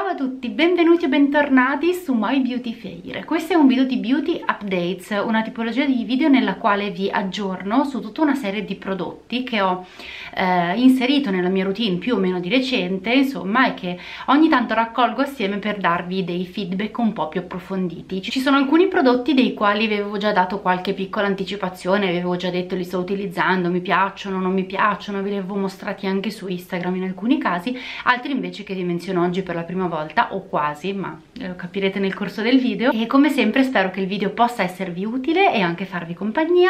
Ciao a tutti, benvenuti e bentornati su My Beauty Faire. Questo è un video di Beauty Updates, una tipologia di video nella quale vi aggiorno su tutta una serie di prodotti che ho inserito nella mia routine più o meno di recente, insomma, e che ogni tanto raccolgo assieme per darvi dei feedback un po' più approfonditi. Ci sono alcuni prodotti dei quali vi avevo già dato qualche piccola anticipazione, vi avevo già detto li sto utilizzando, mi piacciono, non mi piacciono, ve li avevo mostrati anche su Instagram in alcuni casi, altri invece che vi menziono oggi per la prima volta o quasi, ma lo capirete nel corso del video. E come sempre spero che il video possa esservi utile e anche farvi compagnia.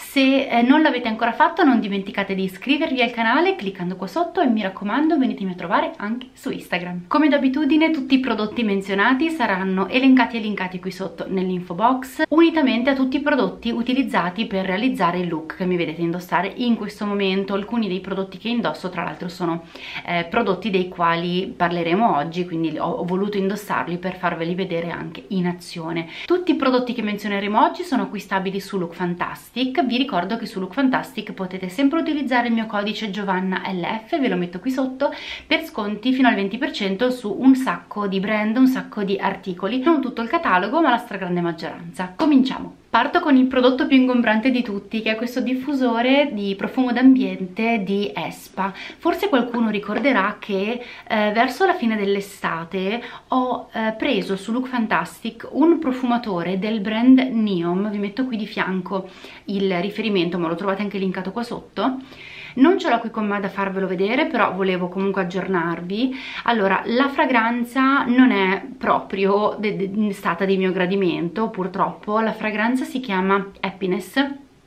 Se non l'avete ancora fatto, non dimenticate di iscrivervi al canale cliccando qua sotto e mi raccomando venitemi a trovare anche su Instagram. Come d'abitudine tutti i prodotti menzionati saranno elencati e linkati qui sotto nell'info box, unitamente a tutti i prodotti utilizzati per realizzare il look che mi vedete indossare in questo momento. Alcuni dei prodotti che indosso tra l'altro sono prodotti dei quali parleremo oggi, quindi ho voluto indossarli per farveli vedere anche in azione. Tutti i prodotti che menzioneremo oggi sono acquistabili su Lookfantastic. Vi ricordo che su Lookfantastic potete sempre utilizzare il mio codice GiovannaLF, ve lo metto qui sotto, per sconti fino al 20% su un sacco di brand, un sacco di articoli, non tutto il catalogo ma la stragrande maggioranza. Cominciamo! Parto con il prodotto più ingombrante di tutti, che è questo diffusore di profumo d'ambiente di Espa. Forse qualcuno ricorderà che verso la fine dell'estate ho preso su Lookfantastic un profumatore del brand Neom. Vi metto qui di fianco il riferimento, ma lo trovate anche linkato qua sotto. Non ce l'ho qui con me da farvelo vedere, però volevo comunque aggiornarvi. Allora, la fragranza non è proprio stata di mio gradimento, purtroppo. La fragranza si chiama Happiness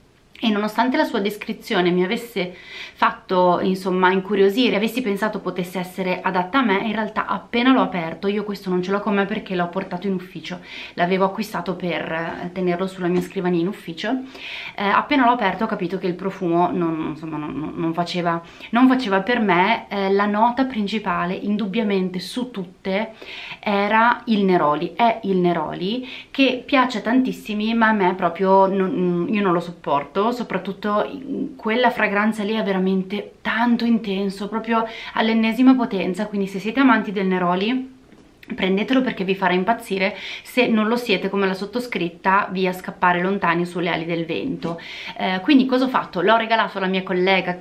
e nonostante la sua descrizione mi avesse fatto insomma incuriosire, avessi pensato potesse essere adatta a me, in realtà appena l'ho aperto, io questo non ce l'ho con me perché l'ho portato in ufficio, l'avevo acquistato per tenerlo sulla mia scrivania in ufficio, appena l'ho aperto ho capito che il profumo non faceva per me. La nota principale indubbiamente su tutte era il Neroli, è il Neroli, che piace tantissimi ma a me proprio io non lo sopporto. Soprattutto quella fragranza lì è veramente tanto intenso, proprio all'ennesima potenza, quindi se siete amanti del Neroli prendetelo perché vi farà impazzire. Se non lo siete come la sottoscritta, via scappare lontani sulle ali del vento. Quindi cosa ho fatto? L'ho regalato alla mia collega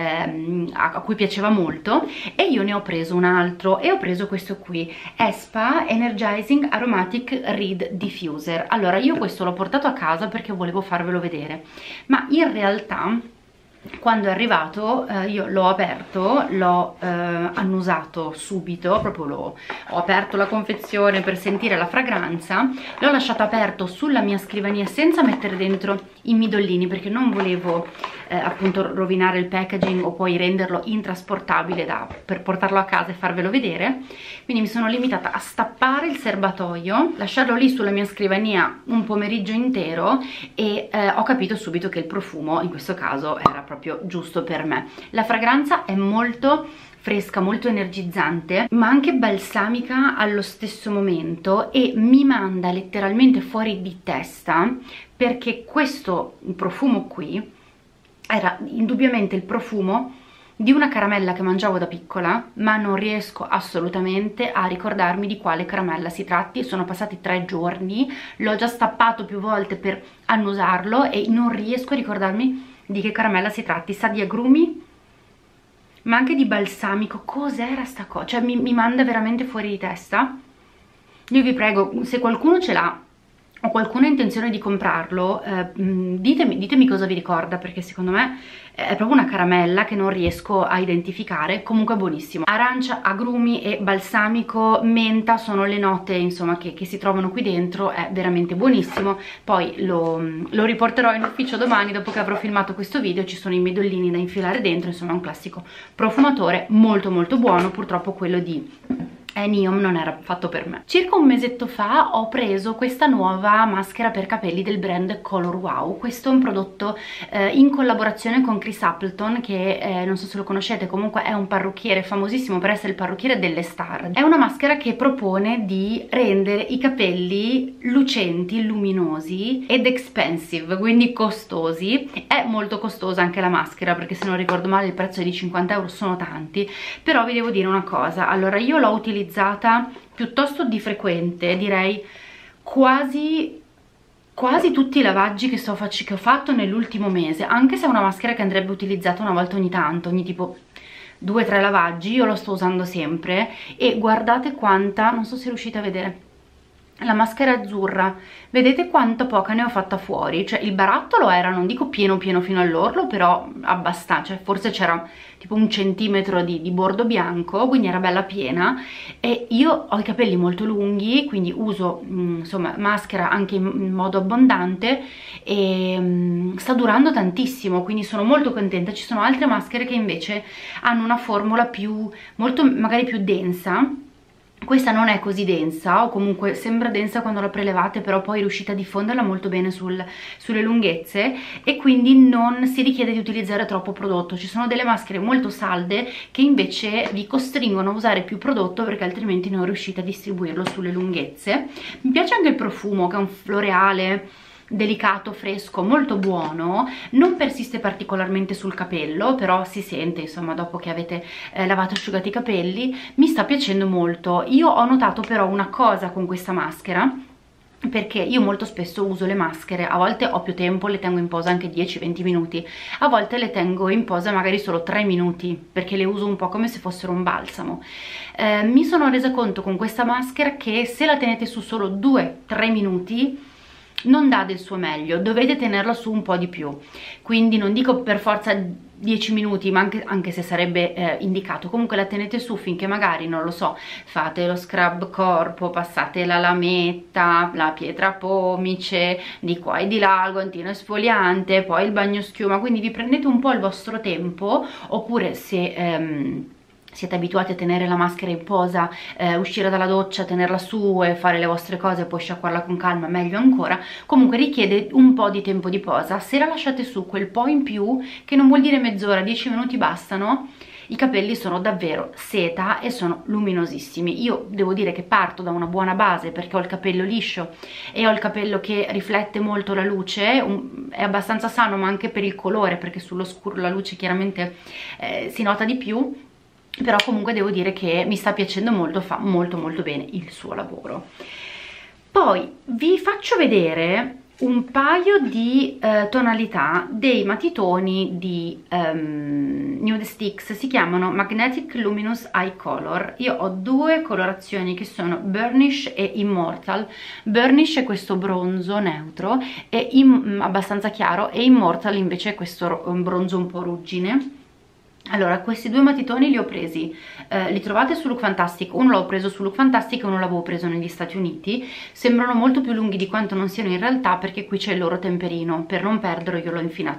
a cui piaceva molto e io ne ho preso un altro e ho preso questo qui, Espa Energizing Aromatic Reed Diffuser. Allora io questo l'ho portato a casa perché volevo farvelo vedere, ma in realtà quando è arrivato io l'ho aperto, l'ho annusato subito, proprio ho aperto la confezione per sentire la fragranza, l'ho lasciato aperto sulla mia scrivania senza mettere dentro i midollini perché non volevo appunto rovinare il packaging o poi renderlo intrasportabile per portarlo a casa e farvelo vedere. Quindi mi sono limitata a stappare il serbatoio, lasciarlo lì sulla mia scrivania un pomeriggio intero e ho capito subito che il profumo in questo caso era proprio giusto per me. La fragranza è molto fresca, molto energizzante ma anche balsamica allo stesso momento e mi manda letteralmente fuori di testa perché questo profumo qui era indubbiamente il profumo di una caramella che mangiavo da piccola, ma non riesco assolutamente a ricordarmi di quale caramella si tratti. Sono passati 3 giorni, l'ho già stappato più volte per annusarlo e non riesco a ricordarmi di che caramella si tratti. Sa di agrumi ma anche di balsamico. Cos'era sta cosa? Cioè mi manda veramente fuori di testa. Io vi prego, se qualcuno ce l'ha o qualcuno ha intenzione di comprarlo, ditemi cosa vi ricorda, perché secondo me è proprio una caramella che non riesco a identificare. Comunque buonissimo. Arancia, agrumi e balsamico, menta sono le note insomma che si trovano qui dentro, è veramente buonissimo. Poi lo riporterò in ufficio domani dopo che avrò filmato questo video, ci sono i midollini da infilare dentro, insomma è un classico profumatore molto molto buono. Purtroppo quello di Neom non era fatto per me. Circa un mesetto fa ho preso questa nuova maschera per capelli del brand Color Wow. Questo è un prodotto in collaborazione con Chris Appleton, che non so se lo conoscete, comunque è un parrucchiere famosissimo per essere il parrucchiere delle star. È una maschera che propone di rendere i capelli lucenti, luminosi ed expensive, quindi costosi. È molto costosa anche la maschera perché se non ricordo male il prezzo è di 50 euro, sono tanti, però vi devo dire una cosa. Allora io l'ho utilizzata utilizzata piuttosto di frequente, direi quasi tutti i lavaggi che ho fatto nell'ultimo mese, anche se è una maschera che andrebbe utilizzata una volta ogni tanto, ogni tipo 2-3 lavaggi. Io lo sto usando sempre e guardate quanta, non so se riuscite a vedere, la maschera azzurra, vedete quanta poca ne ho fatta fuori, cioè il barattolo era, non dico pieno fino all'orlo, però abbastanza, cioè forse c'era tipo 1 centimetro di bordo bianco, quindi era bella piena. E io ho i capelli molto lunghi, quindi uso insomma maschera anche in modo abbondante e sta durando tantissimo, quindi sono molto contenta. Ci sono altre maschere che invece hanno una formula molto magari più densa. Questa non è così densa, o comunque sembra densa quando la prelevate, però poi riuscite a diffonderla molto bene sulle lunghezze, e quindi non si richiede di utilizzare troppo prodotto. Ci sono delle maschere molto salde che invece vi costringono a usare più prodotto perché altrimenti non riuscite a distribuirlo sulle lunghezze. Mi piace anche il profumo, che è un floreale delicato, fresco, molto buono, non persiste particolarmente sul capello, però si sente insomma dopo che avete lavato e asciugato i capelli. Mi sta piacendo molto. Io ho notato però una cosa con questa maschera, perché io molto spesso uso le maschere, a volte ho più tempo, le tengo in posa anche 10-20 minuti, a volte le tengo in posa magari solo 3 minuti, perché le uso un po' come se fossero un balsamo. Mi sono resa conto con questa maschera che se la tenete su solo 2-3 minuti non dà del suo meglio, dovete tenerla su un po' di più, quindi non dico per forza 10 minuti, ma anche se sarebbe indicato, comunque la tenete su finché magari, non lo so, fate lo scrub corpo, passate la lametta, la pietra pomice, di qua e di là, il guantino esfoliante, poi il bagno schiuma, quindi vi prendete un po' il vostro tempo. Oppure se siete abituati a tenere la maschera in posa, uscire dalla doccia, tenerla su e fare le vostre cose, poi sciacquarla con calma, meglio ancora. Comunque richiede un po' di tempo di posa. Se la lasciate su quel po' in più, che non vuol dire mezz'ora, 10 minuti bastano, i capelli sono davvero seta e sono luminosissimi. Io devo dire che parto da una buona base perché ho il capello liscio e ho il capello che riflette molto la luce, è abbastanza sano, ma anche per il colore, perché sullo scuro la luce chiaramente si nota di più. Però comunque devo dire che mi sta piacendo molto, fa molto bene il suo lavoro. Poi vi faccio vedere un paio di tonalità dei matitoni di Nude Sticks. Si chiamano Magnetic Luminous Eye Color. Io ho 2 colorazioni che sono Burnish e Immortal. Burnish è questo bronzo neutro e abbastanza chiaro, e Immortal invece è questo bronzo un po' ruggine. Allora, questi 2 matitoni li ho presi, li trovate su Look Fantastic. Uno l'ho preso su Look Fantastic e uno l'avevo preso negli Stati Uniti. Sembrano molto più lunghi di quanto non siano in realtà, perché qui c'è il loro temperino. Per non perderlo io l'ho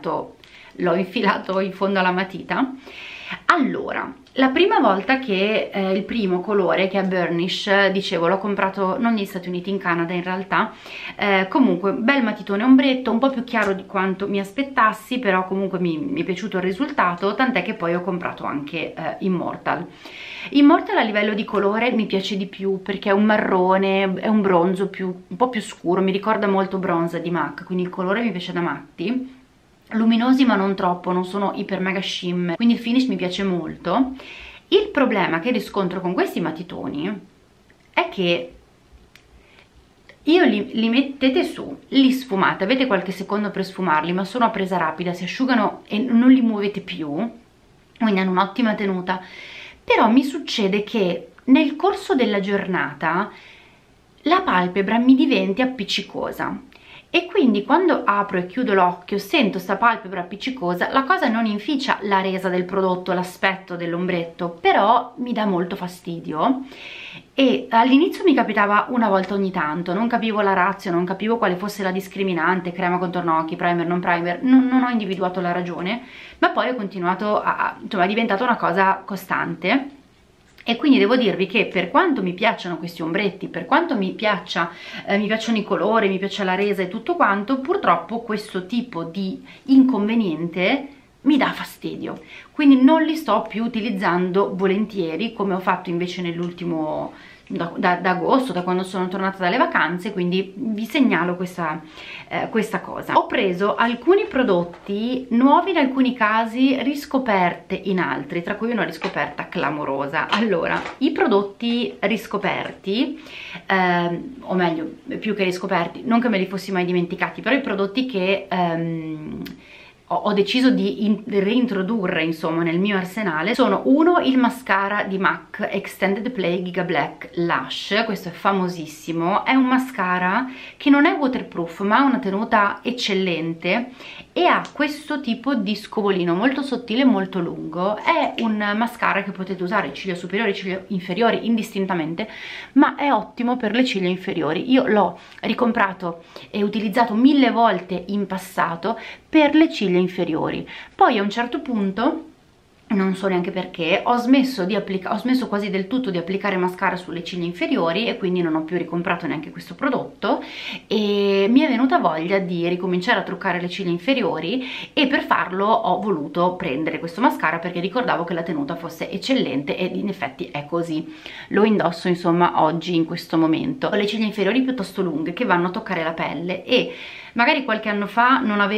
infilato in fondo alla matita. Allora, la prima volta che il primo colore, che è Burnish, dicevo, l'ho comprato non negli Stati Uniti, in Canada in realtà. Comunque bel matitone ombretto, un po' più chiaro di quanto mi aspettassi, però comunque mi è piaciuto il risultato, tant'è che poi ho comprato anche Immortal. Immortal a livello di colore mi piace di più perché è un marrone, è un bronzo un po' più scuro, mi ricorda molto Bronze di MAC, quindi il colore mi piace da matti. Luminosi ma non troppo, non sono iper mega shimmer, quindi il finish mi piace molto. Il problema che riscontro con questi matitoni è che li mettete su, li sfumate, avete qualche secondo per sfumarli, ma sono a presa rapida, si asciugano e non li muovete più, quindi hanno un'ottima tenuta. Però mi succede che nel corso della giornata la palpebra mi diventi appiccicosa, e quindi quando apro e chiudo l'occhio sento sta palpebra appiccicosa. La cosa non inficia la resa del prodotto, l'aspetto dell'ombretto, però mi dà molto fastidio. E all'inizio mi capitava una volta ogni tanto, non capivo la ratio, non capivo quale fosse la discriminante, crema contorno occhi, primer, non primer, non ho individuato la ragione, ma poi ho continuato insomma è diventata una cosa costante. E quindi devo dirvi che per quanto mi piacciono questi ombretti, per quanto mi piacciono i colori, mi piace la resa e tutto quanto, purtroppo questo tipo di inconveniente mi dà fastidio, quindi non li sto più utilizzando volentieri, come ho fatto invece nell'ultimo da agosto, da quando sono tornata dalle vacanze, quindi vi segnalo questa cosa. Ho preso alcuni prodotti nuovi in alcuni casi, riscoperte in altri, tra cui una riscoperta clamorosa. Allora, i prodotti riscoperti, o meglio, più che riscoperti, non che me li fossi mai dimenticati, però i prodotti che ho deciso di reintrodurre insomma nel mio arsenale sono: uno, il mascara di MAC Extended Play Giga Black Lash. Questo è famosissimo, è un mascara che non è waterproof ma ha una tenuta eccellente e ha questo tipo di scovolino molto sottile e molto lungo. È un mascara che potete usare ciglia superiori e ciglia inferiori indistintamente, ma è ottimo per le ciglia inferiori. Io l'ho ricomprato e utilizzato 1000 volte in passato per le ciglia inferiori. Poi a un certo punto, non so neanche perché, ho smesso quasi del tutto di applicare mascara sulle ciglia inferiori e quindi non ho più ricomprato neanche questo prodotto, e mi è venuta voglia di ricominciare a truccare le ciglia inferiori, e per farlo ho voluto prendere questo mascara perché ricordavo che la tenuta fosse eccellente, ed in effetti è così. Lo indosso insomma oggi, in questo momento. Ho le ciglia inferiori piuttosto lunghe che vanno a toccare la pelle, e magari qualche anno fa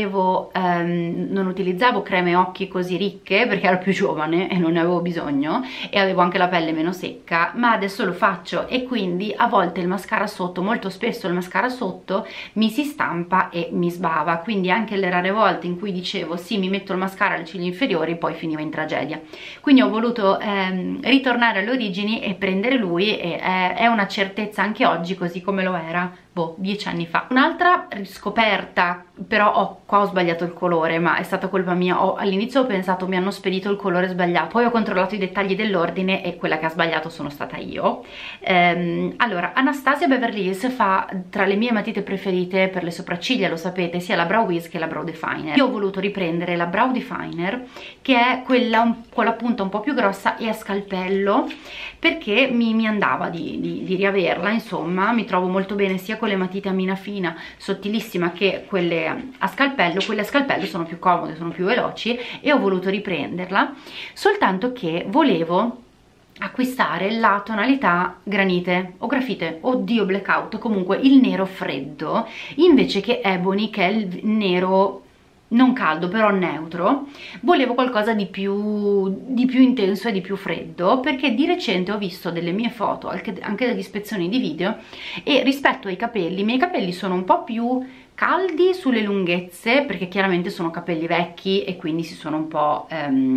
non utilizzavo creme occhi così ricche perché ero più giovane e non ne avevo bisogno, e avevo anche la pelle meno secca, ma adesso lo faccio, e quindi a volte il mascara sotto, molto spesso il mascara sotto mi si stampa e mi sbava, quindi anche le rare volte in cui dicevo sì, mi metto il mascara alle ciglia inferiori, poi finiva in tragedia. Quindi ho voluto ritornare alle origini e prendere lui, e è una certezza anche oggi, così come lo era 10 anni fa. Un'altra riscoperta, però qua ho sbagliato il colore, ma è stata colpa mia. All'inizio ho pensato mi hanno spedito il colore sbagliato, poi ho controllato i dettagli dell'ordine e quella che ha sbagliato sono stata io. Allora, Anastasia Beverly Hills fa tra le mie matite preferite per le sopracciglia, lo sapete, sia la Brow Wiz che la Brow Definer. Io ho voluto riprendere la Brow Definer, che è quella con la punta un po' più grossa e a scalpello, perché mi andava di riaverla. Insomma, mi trovo molto bene sia con le matite a mina fina sottilissima che quelle a scalpello. Quelle a scalpello sono più comode, sono più veloci, e ho voluto riprenderla, soltanto che volevo acquistare la tonalità granite o grafite, oddio, blackout, comunque il nero freddo, invece che ebony, che è il nero non caldo però neutro. Volevo qualcosa di più intenso e di più freddo, perché di recente ho visto delle mie foto, anche degli spezzoni di video, e rispetto ai capelli, i miei capelli sono un po' più caldi sulle lunghezze, perché chiaramente sono capelli vecchi e quindi si sono un po'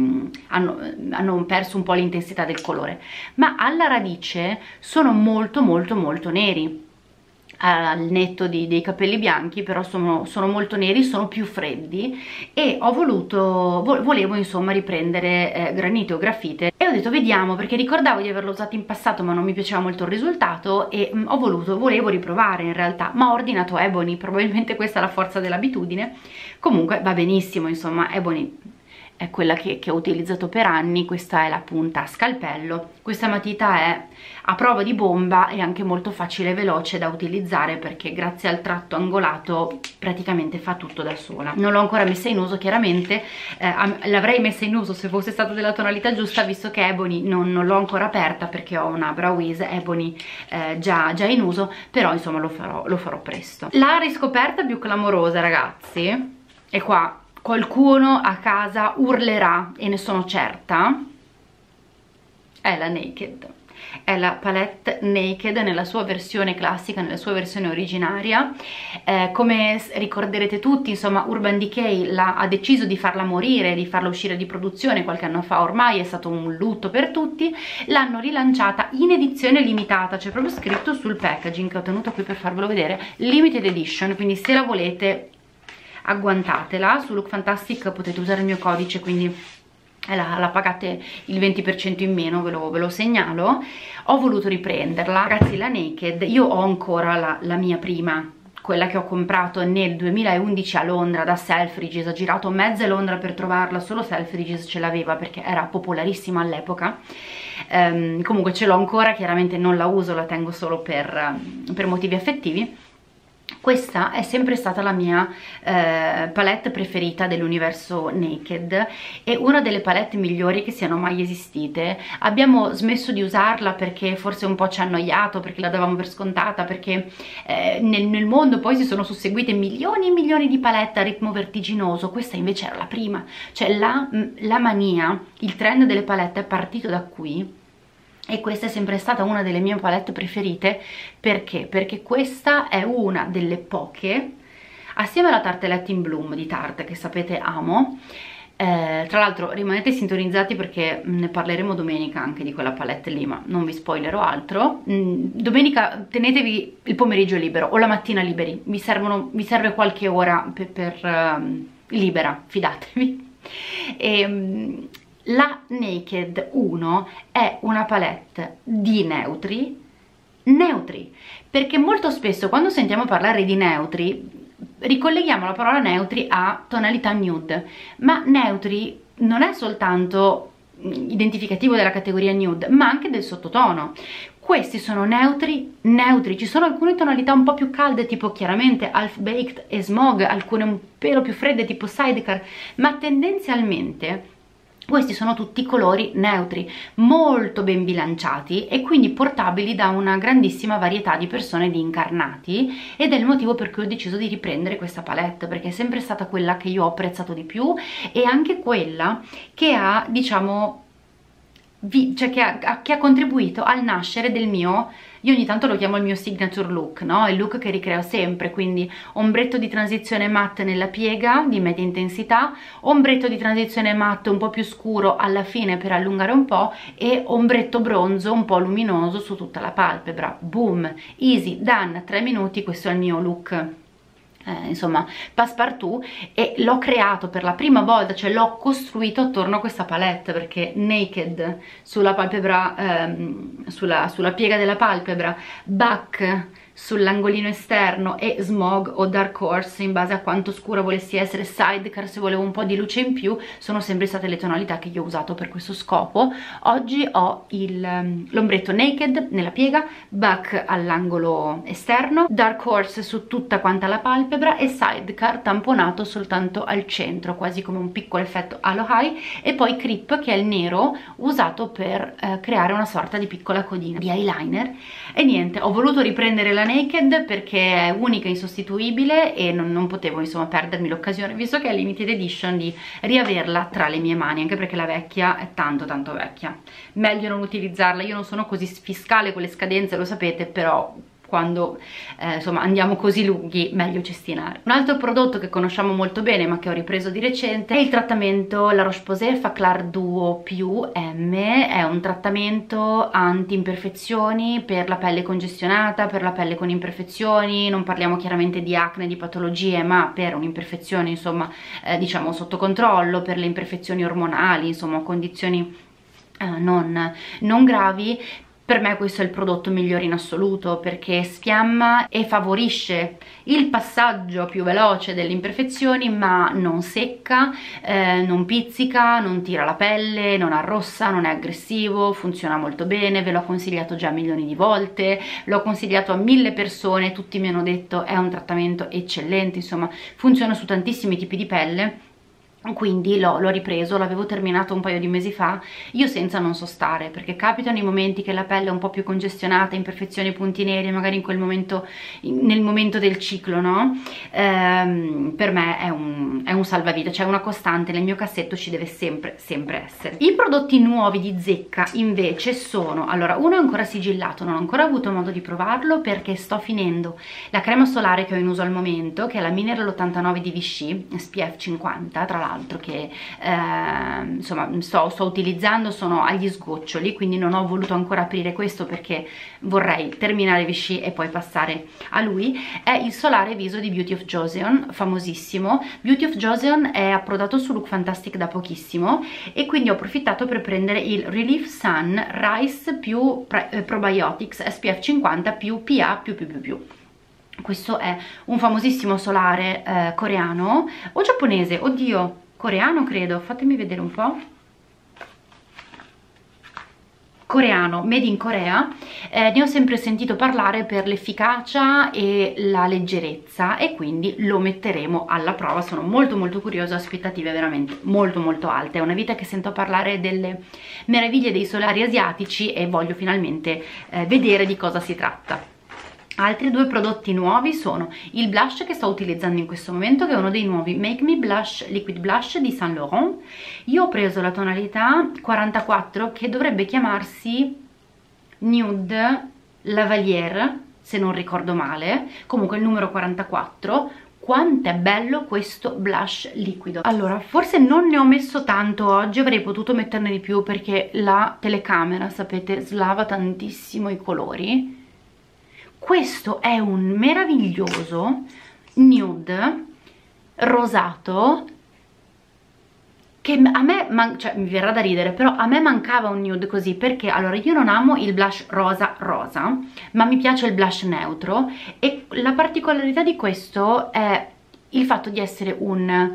hanno perso un po' l'intensità del colore, ma alla radice sono molto molto molto neri, al netto dei capelli bianchi, però sono molto neri, sono più freddi, e volevo insomma riprendere granite o grafite, e ho detto vediamo, perché ricordavo di averlo usato in passato ma non mi piaceva molto il risultato, e volevo riprovare in realtà, ma ho ordinato ebony. Probabilmente questa è la forza dell'abitudine. Comunque va benissimo, insomma, ebony è quella che ho utilizzato per anni. Questa è la punta a scalpello. Questa matita è a prova di bomba e anche molto facile e veloce da utilizzare, perché grazie al tratto angolato praticamente fa tutto da sola. Non l'ho ancora messa in uso, chiaramente l'avrei messa in uso se fosse stata della tonalità giusta, visto che ebony non l'ho ancora aperta, perché ho una Brow Wiz ebony già in uso, però insomma lo farò presto. La riscoperta più clamorosa, ragazzi, e qua qualcuno a casa urlerà e ne sono certa, è la Naked. È la palette Naked nella sua versione classica, nella sua versione originaria. Come ricorderete tutti, insomma, Urban Decay ha deciso di farla morire, di farla uscire di produzione qualche anno fa ormai, è stato un lutto per tutti. L'hanno rilanciata in edizione limitata, c'è proprio scritto sul packaging, che ho tenuto qui per farvelo vedere, limited edition, quindi se la volete agguantatela. Su Look Fantastic potete usare il mio codice, quindi la pagate il 20% in meno, ve lo segnalo. Ho voluto riprenderla, ragazzi. La Naked, io ho ancora la mia prima, quella che ho comprato nel 2011 a Londra da Selfridges. Ho girato mezza Londra per trovarla, solo Selfridges ce l'aveva perché era popolarissima all'epoca. Comunque ce l'ho ancora, chiaramente non la uso, la tengo solo per motivi affettivi. Questa è sempre stata la mia palette preferita dell'universo Naked, è una delle palette migliori che siano mai esistite. Abbiamo smesso di usarla perché forse un po' ci ha annoiato, perché la davamo per scontata, perché nel mondo poi si sono susseguite milioni e milioni di palette a ritmo vertiginoso. Questa invece era la prima, cioè la mania, il trend delle palette è partito da qui. E questa è sempre stata una delle mie palette preferite. Perché? Perché questa è una delle poche, assieme alla Tartelette in Bloom di Tarte, che sapete amo. Tra l'altro rimanete sintonizzati perché ne parleremo domenica anche di quella palette lì, ma non vi spoilerò altro. Domenica tenetevi il pomeriggio libero o la mattina liberi, vi serve qualche ora per libera, fidatevi. La Naked 1 è una palette di neutri, perché molto spesso quando sentiamo parlare di neutri ricolleghiamo la parola neutri a tonalità nude, ma neutri non è soltanto identificativo della categoria nude, ma anche del sottotono. Questi sono neutri, ci sono alcune tonalità un po' più calde tipo chiaramente Half Baked e Smog, alcune un pelo più fredde tipo Sidecar, ma tendenzialmente questi sono tutti colori neutri, molto ben bilanciati e quindi portabili da una grandissima varietà di persone, di incarnati, ed è il motivo per cui ho deciso di riprendere questa palette, perché è sempre stata quella che io ho apprezzato di più e anche quella che ha, diciamo, che ha contribuito al nascere del mio, io ogni tanto lo chiamo il mio signature look, no? Il look che ricreo sempre, quindi ombretto di transizione matte nella piega di media intensità, ombretto di transizione matte un po' più scuro alla fine per allungare un po' e ombretto bronzo un po' luminoso su tutta la palpebra. Boom, easy, done, 3 minuti, questo è il mio look. Insomma, passepartout, e l'ho creato per la prima volta, cioè l'ho costruito attorno a questa palette, perché Naked sulla palpebra, sulla piega della palpebra, Back sull'angolino esterno e Smog o Dark Horse in base a quanto scura volessi essere, Sidecar se volevo un po' di luce in più, sono sempre state le tonalità che io ho usato per questo scopo. Oggi ho l'ombretto Naked nella piega, Back all'angolo esterno, Dark Horse su tutta quanta la palpebra e Sidecar tamponato soltanto al centro, quasi come un piccolo effetto halo high, e poi Creep, che è il nero usato per creare una sorta di piccola codina di eyeliner. E niente, ho voluto riprendere la Naked perché è unica e insostituibile e non potevo insomma perdermi l'occasione, visto che è limited edition, di riaverla tra le mie mani, anche perché la vecchia è tanto vecchia, meglio non utilizzarla. Io non sono così fiscale con le scadenze, lo sapete, però quando insomma andiamo così lunghi meglio cestinare. Un altro prodotto che conosciamo molto bene ma che ho ripreso di recente è il trattamento La Roche-Posay Faclar Duo più M. È un trattamento anti-imperfezioni per la pelle congestionata, per la pelle con imperfezioni. Non parliamo chiaramente di acne, di patologie, ma per un'imperfezione insomma diciamo sotto controllo, per le imperfezioni ormonali, insomma condizioni non gravi. Per me questo è il prodotto migliore in assoluto, perché sfiamma e favorisce il passaggio più veloce delle imperfezioni, ma non secca, non pizzica, non tira la pelle, non arrossa, non è aggressivo, funziona molto bene. Ve l'ho consigliato già milioni di volte, l'ho consigliato a 1000 persone, tutti mi hanno detto è un trattamento eccellente, insomma funziona su tantissimi tipi di pelle. Quindi l'ho ripreso, l'avevo terminato un paio di mesi fa. Io senza non so stare, perché capitano i momenti che la pelle è un po' più congestionata, imperfezioni, punti neri, magari in quel momento, nel momento del ciclo, no? Per me è un salvavita, cioè una costante, nel mio cassetto ci deve sempre essere. I prodotti nuovi di Zecca invece sono, allora, uno è ancora sigillato, non ho ancora avuto modo di provarlo perché sto finendo la crema solare che ho in uso al momento, che è la Mineral 89 di Vichy SPF 50, tra l'altro, che insomma sto utilizzando, sono agli sgoccioli, quindi non ho voluto ancora aprire questo perché vorrei terminare Vichy e poi passare a lui. È il solare viso di Beauty of Joseon, famosissimo. Beauty of Joseon è approdato su Look Fantastic da pochissimo e quindi ho approfittato per prendere il Relief Sun Rice più Probiotics SPF 50 più PA più. Questo è un famosissimo solare coreano o giapponese, oddio, coreano credo, fatemi vedere un po'. coreano, made in Corea. Ne ho sempre sentito parlare per l'efficacia e la leggerezza e quindi lo metteremo alla prova. Sono molto curiosa, aspettative veramente molto alte. È una vita che sento parlare delle meraviglie dei solari asiatici e voglio finalmente vedere di cosa si tratta. Altri due prodotti nuovi sono il blush che sto utilizzando in questo momento, che è uno dei nuovi Make Me Blush Liquid Blush di Saint Laurent. Io ho preso la tonalità 44, che dovrebbe chiamarsi Nude Lavalier, se non ricordo male, comunque il numero 44. Quanto è bello questo blush liquido. Allora, forse non ne ho messo tanto oggi, avrei potuto metterne di più perché la telecamera, sapete, slava tantissimo i colori. Questo è un meraviglioso nude rosato che a me, cioè mi verrà da ridere, però a me mancava un nude così, perché allora io non amo il blush rosa, ma mi piace il blush neutro, e la particolarità di questo è il fatto di essere un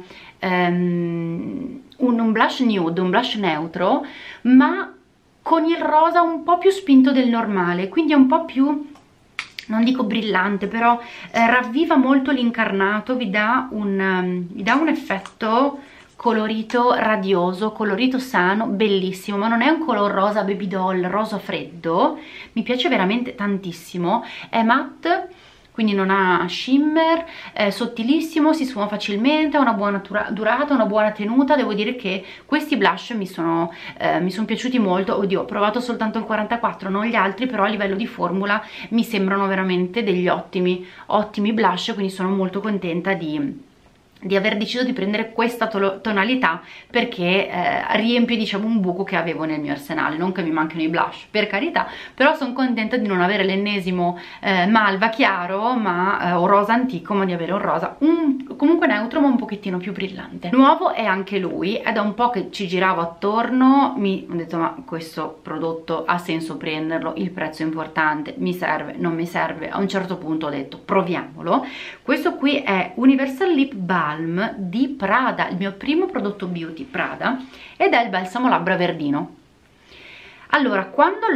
blush nude, un blush neutro, ma con il rosa un po' più spinto del normale, quindi è un po' più, non dico brillante, però ravviva molto l'incarnato, vi dà un effetto colorito radioso, colorito sano, bellissimo, ma non è un color rosa baby doll, rosa freddo, mi piace veramente tantissimo. È matte, quindi non ha shimmer, è sottilissimo, si sfuma facilmente, ha una buona durata, una buona tenuta. Devo dire che questi blush mi sono piaciuti molto. Oddio, ho provato soltanto il 44, non gli altri, però a livello di formula mi sembrano veramente degli ottimi blush, quindi sono molto contenta di aver deciso di prendere questa tonalità, perché riempie, diciamo, un buco che avevo nel mio arsenale. Non che mi manchino i blush, per carità, però sono contenta di non avere l'ennesimo malva chiaro o rosa antico, ma di avere un rosa comunque neutro ma un pochettino più brillante. Nuovo è anche lui, è da un po' che ci giravo attorno, ho detto ma questo prodotto ha senso prenderlo, il prezzo è importante, mi serve, non mi serve. A un certo punto ho detto proviamolo. Questo qui è Universal Lip Balm di Prada, il mio primo prodotto beauty Prada, ed è il balsamo labbra verdino. Allora, quando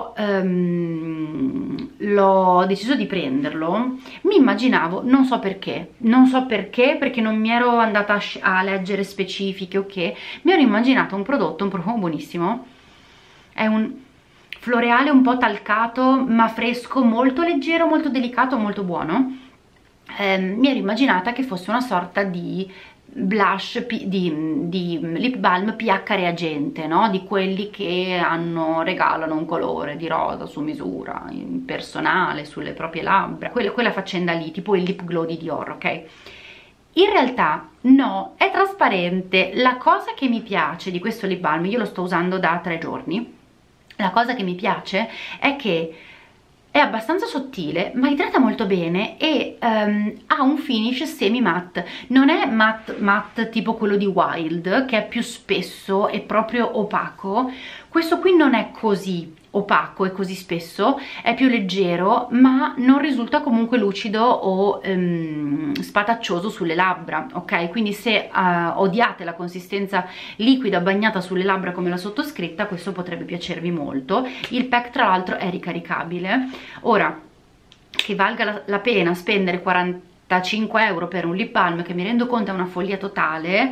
l'ho deciso di prenderlo, mi immaginavo, non so perché, perché non mi ero andata a leggere specifiche, ok, mi ero immaginata un profumo buonissimo, è un floreale un po' talcato ma fresco, molto leggero, molto delicato, molto buono. Mi ero immaginata che fosse una sorta di blush, di lip balm pH reagente, no? Di quelli che regalano un colore di rosa su misura, personale, sulle proprie labbra, quella faccenda lì, tipo il lip glow di Dior, ok? In realtà no, è trasparente. La cosa che mi piace di questo lip balm, io lo sto usando da 3 giorni, la cosa che mi piace è che è abbastanza sottile ma idrata molto bene e ha un finish semi matte. Non è matte tipo quello di Wild, che è più spesso e proprio opaco. Questo qui non è così opaco e così spesso, è più leggero ma non risulta comunque lucido o spataccioso sulle labbra, ok? Quindi se odiate la consistenza liquida bagnata sulle labbra come la sottoscritta, questo potrebbe piacervi molto. Il pack tra l'altro è ricaricabile. Ora, che valga la pena spendere 45 euro per un lip balm, che mi rendo conto è una follia totale,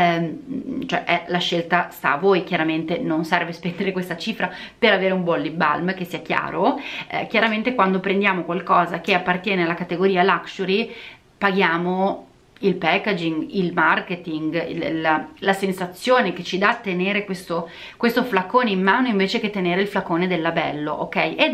cioè la scelta sta a voi, chiaramente non serve spendere questa cifra per avere un buon lip balm, che sia chiaro. Chiaramente quando prendiamo qualcosa che appartiene alla categoria luxury paghiamo il packaging, il marketing, la sensazione che ci dà tenere questo flacone in mano invece che tenere il flacone del labello, ok? Ed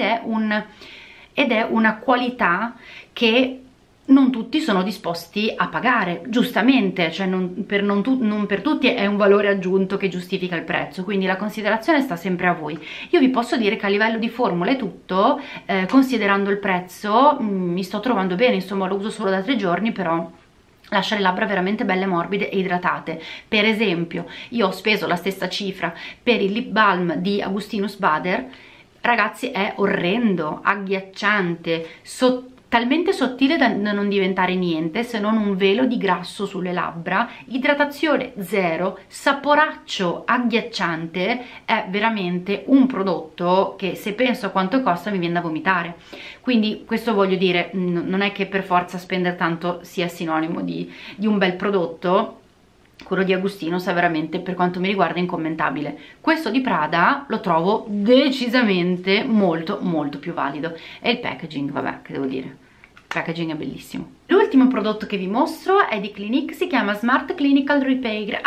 è una qualità che non tutti sono disposti a pagare, giustamente, cioè non per tutti è un valore aggiunto che giustifica il prezzo, quindi la considerazione sta sempre a voi. Io vi posso dire che a livello di formula e tutto, considerando il prezzo, mi sto trovando bene, insomma lo uso solo da 3 giorni, però lascia le labbra veramente belle morbide e idratate. Per esempio, io ho speso la stessa cifra per il lip balm di Augustinus Bader, ragazzi, è orrendo, agghiacciante, talmente sottile da non diventare niente se non un velo di grasso sulle labbra, idratazione zero, saporaccio agghiacciante. È veramente un prodotto che, se penso a quanto costa, mi viene da vomitare. Quindi questo voglio dire, non è che per forza spendere tanto sia sinonimo di un bel prodotto. Quello di Agustinos è veramente, per quanto mi riguarda, incommentabile. Questo di Prada lo trovo decisamente molto più valido, e il packaging, vabbè, che devo dire, il packaging è bellissimo. L'ultimo prodotto che vi mostro è di Clinique, si chiama Smart Clinical Repair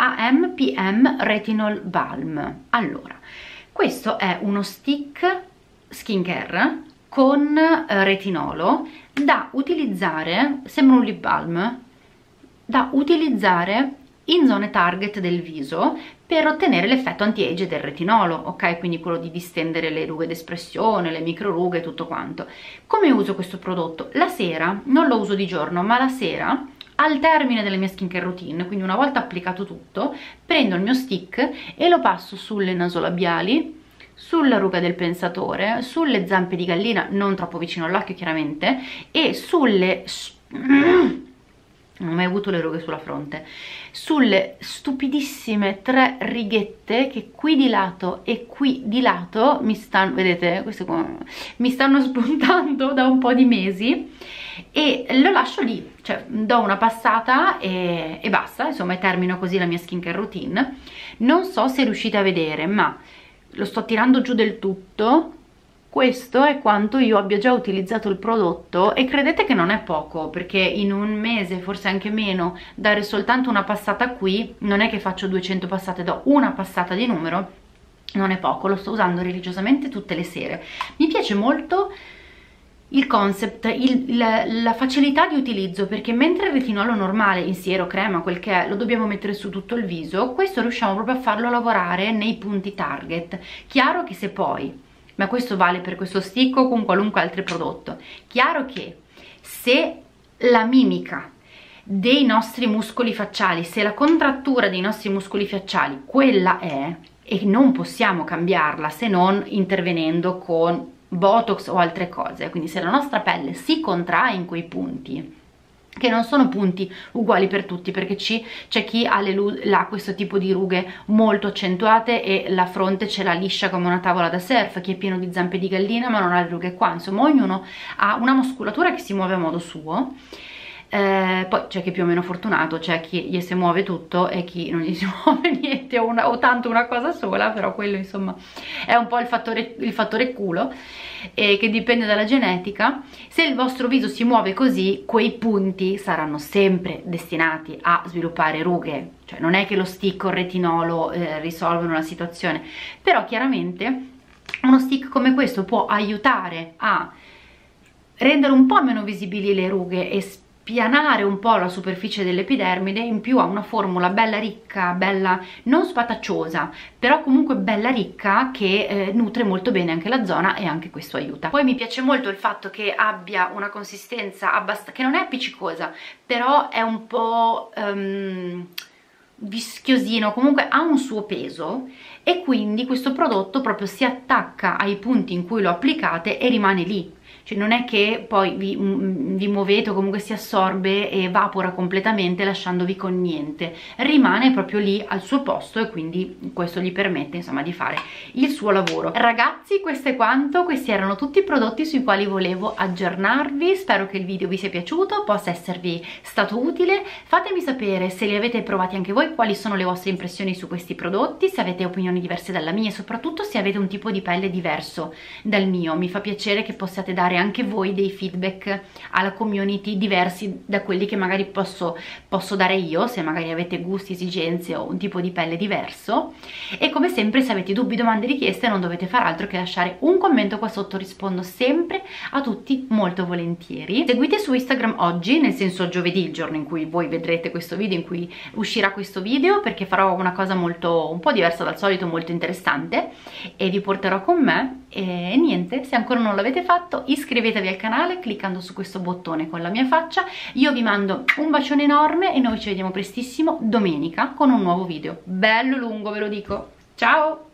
AM/PM Retinol Balm. Allora, questo è uno stick skincare con retinolo da utilizzare, sembra un lip balm, da utilizzare in zone target del viso per ottenere l'effetto anti-age del retinolo, ok? Quindi quello di distendere le rughe d'espressione, le micro rughe, tutto quanto. Come uso questo prodotto? La sera, non lo uso di giorno, ma la sera, al termine della mia skincare routine, quindi una volta applicato tutto, prendo il mio stick e lo passo sulle nasolabiali, sulla ruga del pensatore, sulle zampe di gallina, non troppo vicino all'occhio chiaramente, e sulle... non ho mai avuto le rughe sulla fronte, sulle stupidissime 3 righette che qui di lato e qui di lato mi stanno, vedete, queste qua, mi stanno spuntando da un po' di mesi, e lo lascio lì, cioè do una passata e basta, insomma, e termino così la mia skincare routine. Non so se riuscite a vedere, ma lo sto tirando giù del tutto. Questo è quanto io abbia già utilizzato il prodotto, e credete che non è poco, perché in un mese, forse anche meno, dare soltanto una passata qui, non è che faccio 200 passate, do una passata di numero, non è poco. Lo sto usando religiosamente tutte le sere. Mi piace molto il concept, la facilità di utilizzo, perché mentre il retinolo normale, in siero, crema, quel che è, lo dobbiamo mettere su tutto il viso, questo riusciamo proprio a farlo lavorare nei punti target. Chiaro che se poi, ma questo vale per questo stick o con qualunque altro prodotto, chiaro che se la mimica dei nostri muscoli facciali, se la contrattura dei nostri muscoli facciali quella è, e non possiamo cambiarla se non intervenendo con Botox o altre cose, quindi se la nostra pelle si contrae in quei punti, che non sono punti uguali per tutti, perché c'è chi ha questo tipo di rughe molto accentuate e la fronte ce l'ha liscia come una tavola da surf, chi è pieno di zampe di gallina ma non ha le rughe qua, insomma ognuno ha una muscolatura che si muove a modo suo. Poi c'è chi è più o meno fortunato, c'è chi gli si muove tutto e chi non gli si muove niente, o tanto una cosa sola, però quello insomma è un po' il fattore culo, che dipende dalla genetica. Se il vostro viso si muove così, quei punti saranno sempre destinati a sviluppare rughe, cioè non è che lo stick o il retinolo risolvono la situazione, però chiaramente uno stick come questo può aiutare a rendere un po' meno visibili le rughe e spianare un po' la superficie dell'epidermide. In più ha una formula bella ricca, bella non spatacciosa, però comunque bella ricca, che nutre molto bene anche la zona, e anche questo aiuta. Poi mi piace molto il fatto che abbia una consistenza che non è appiccicosa, però è un po' vischiosino, comunque ha un suo peso, e quindi questo prodotto proprio si attacca ai punti in cui lo applicate e rimane lì. Cioè non è che poi vi muovete o comunque si assorbe e evapora completamente lasciandovi con niente, rimane proprio lì al suo posto, e quindi questo gli permette insomma di fare il suo lavoro. Ragazzi, questo è quanto, questi erano tutti i prodotti sui quali volevo aggiornarvi. Spero che il video vi sia piaciuto, possa esservi stato utile. Fatemi sapere se li avete provati anche voi, quali sono le vostre impressioni su questi prodotti, se avete opinioni diverse dalla mia e soprattutto se avete un tipo di pelle diverso dal mio. Mi fa piacere che possiate dare anche voi dei feedback alla community diversi da quelli che magari posso dare io, se magari avete gusti, esigenze o un tipo di pelle diverso. E come sempre, se avete dubbi, domande, richieste, non dovete fare altro che lasciare un commento qua sotto, rispondo sempre a tutti molto volentieri. Seguite su Instagram oggi, nel senso giovedì, il giorno in cui voi vedrete questo video, in cui uscirà questo video, perché farò una cosa un po' diversa dal solito, molto interessante, e vi porterò con me. E niente, se ancora non l'avete fatto, iscrivetevi al canale cliccando su questo bottone con la mia faccia. Io vi mando un bacione enorme e noi ci vediamo prestissimo domenica con un nuovo video bello lungo, ve lo dico. Ciao!